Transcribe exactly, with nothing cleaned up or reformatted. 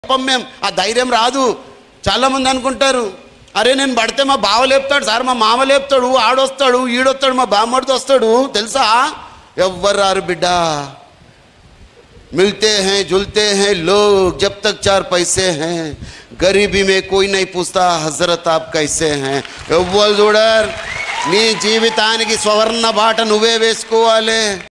పాపం మేము ఆ ధైర్యం రాదు. చాలామంది అనుకుంటారు, అరే నేను పడితే మా బావ లేపుతాడు సార్, మా మామ లేపుతాడు, ఆడొస్తాడు, ఈడొస్తాడు, మా బామ్మడితో వస్తాడు. తెలుసా? ఎవ్వరు రారు బిడ్డ. मिलते हैं जुलते हैं लोग जब तक चार पैसे हैं, गरीबी में कोई नहीं पूछता हजरत आप कैसे हैं. ఎవ్వరు చూడరు. నీ జీవితానికి స్వర్ణ బాట నువ్వే వేసుకోవాలి.